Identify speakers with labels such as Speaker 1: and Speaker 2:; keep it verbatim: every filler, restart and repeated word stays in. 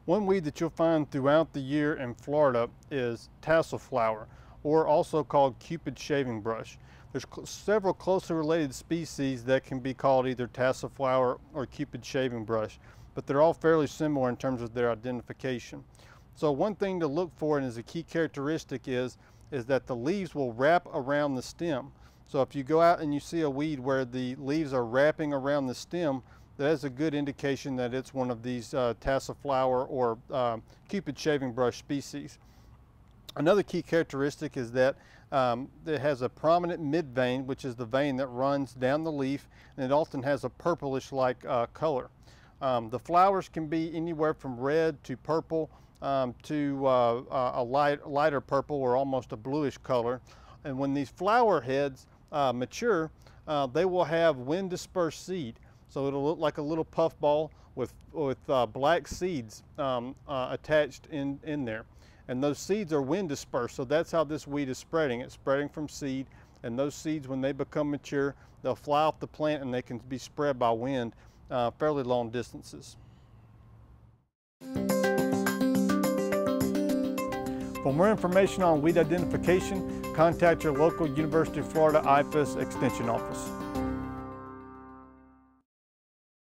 Speaker 1: One weed that you'll find throughout the year in Florida is Tasselflower, or also called Cupid shaving brush. There's cl several closely related species that can be called either Tasselflower or Cupid shaving brush, but they're all fairly similar in terms of their identification. So one thing to look for, and as a key characteristic, is, is that the leaves will wrap around the stem. So if you go out and you see a weed where the leaves are wrapping around the stem, that is a good indication that it's one of these uh, Tasselflower or uh, Cupid shaving brush species. Another key characteristic is that um, it has a prominent mid vein, which is the vein that runs down the leaf, and it often has a purplish-like uh, color. Um, the flowers can be anywhere from red to purple um, to uh, a light, lighter purple or almost a bluish color. And when these flower heads uh, mature, uh, they will have wind-dispersed seed. So it'll look like a little puffball with, with uh, black seeds um, uh, attached in, in there. And those seeds are wind dispersed, so that's how this weed is spreading. It's spreading from seed, and those seeds, when they become mature, they'll fly off the plant and they can be spread by wind uh, fairly long distances. For more information on weed identification, contact your local University of Florida I F A S Extension office.